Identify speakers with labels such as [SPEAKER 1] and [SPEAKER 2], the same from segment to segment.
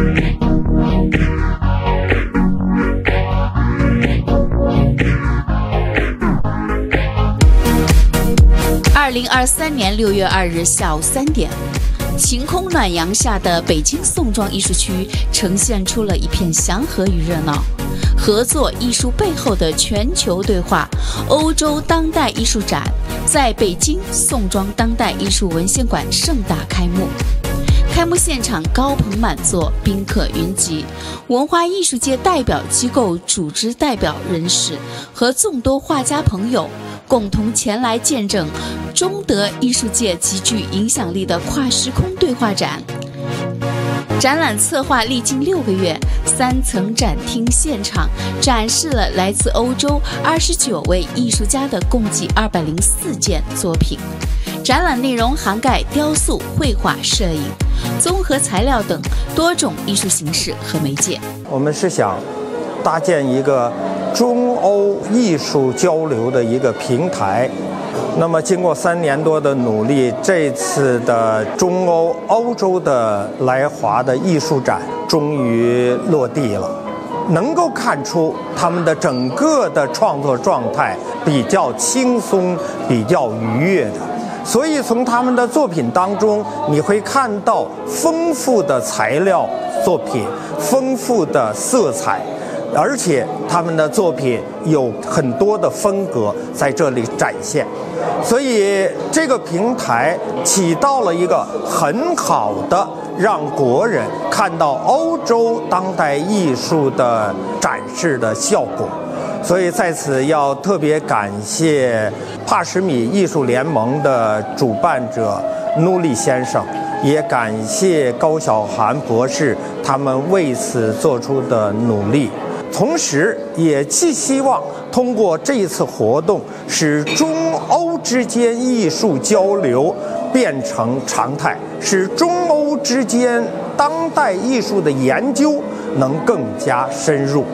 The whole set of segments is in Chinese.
[SPEAKER 1] 2023年6月2日下午3点，晴空暖阳下的北京宋庄艺术区呈现出了一片祥和与热闹。合作艺术背后的全球对话——欧洲当代艺术展在北京宋庄当代艺术文献馆盛大开幕。开幕现场高朋满座，宾客云集，文化艺术界代表机构组织代表人士和众多画家朋友共同前来见证中德艺术界极具影响力的跨时空对话展。展览策划历经6个月，3层展厅现场展示了来自欧洲29位艺术家的共计204件作品。展览内容涵盖雕塑、绘画、摄影、综合材料等多种艺术形式和媒介。
[SPEAKER 2] 我们是想搭建一个中欧艺术交流的一个平台。那么经过3年多的努力，这次的中欧洲的来华的艺术展终于落地了，能够看出他们的整个的创作状态比较轻松、比较愉悦的。所以从他们的作品当中，你会看到丰富的材料作品，丰富的色彩，而且他们的作品有很多的风格在这里展现。所以这个平台起到了一个很好的让国人看到欧洲当代艺术的展示的效果。所以在此要特别感谢帕什米艺术联盟的主办者努里先生，也感谢高晓涵博士他们为此做出的努力。同时也寄希望通过这一次活动，使中欧之间艺术交流变成常态，使中欧之间当代艺术的研究能更加深入。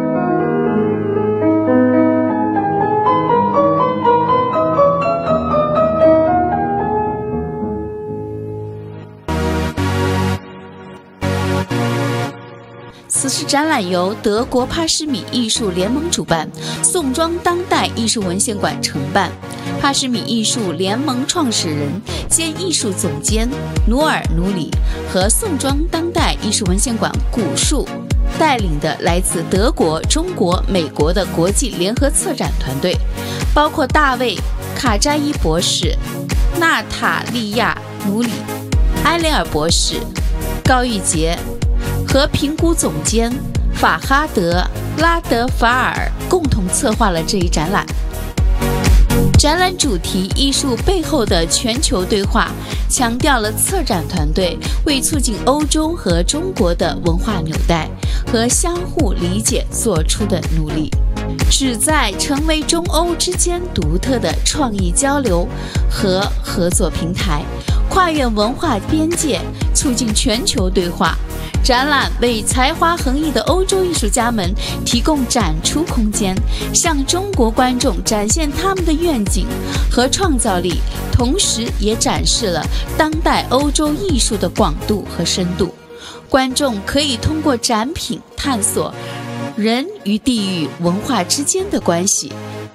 [SPEAKER 1] 此次展览由德国帕什米艺术联盟主办，宋庄当代艺术文献馆承办。帕什米艺术联盟创始人兼艺术总监努尔努里和宋庄当代艺术文献馆古树带领的来自德国、中国、美国的国际联合策展团队，包括大卫·卡扎伊博士、娜塔莉亚·努里、埃雷尔博士、高玉洁和评估总监法哈德·拉德法尔共同策划了这一展览。展览主题“艺术背后的全球对话”强调了策展团队为促进欧洲和中国的文化纽带和相互理解做出的努力，旨在成为中欧之间独特的创意交流和合作平台，跨越文化边界，促进全球对话。展览为才华横溢的欧洲艺术家们提供展出空间，向中国观众展现他们的愿景和创造力，同时也展示了当代欧洲艺术的广度和深度。观众可以通过展品探索人与地域文化之间的关系。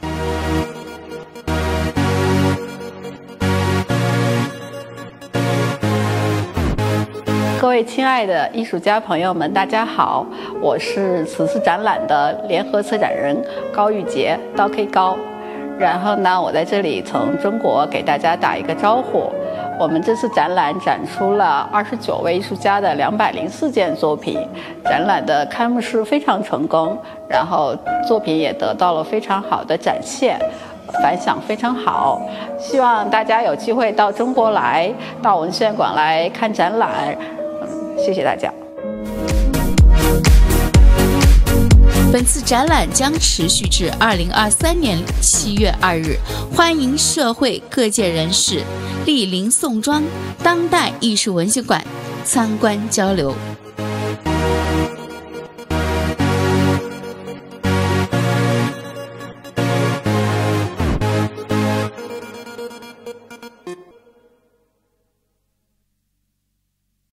[SPEAKER 3] 各位亲爱的艺术家朋友们，大家好，我是此次展览的联合策展人高玉洁，刀 K 高。然后呢，我在这里从中国给大家打一个招呼。我们这次展览展出了29位艺术家的204件作品，展览的开幕式非常成功，然后作品也得到了非常好的展现，反响非常好。希望大家有机会到中国来，到文献馆来看展览。谢谢大家。
[SPEAKER 1] 本次展览将持续至2023年7月2日，欢迎社会各界人士莅临宋庄当代艺术文献馆参观交流。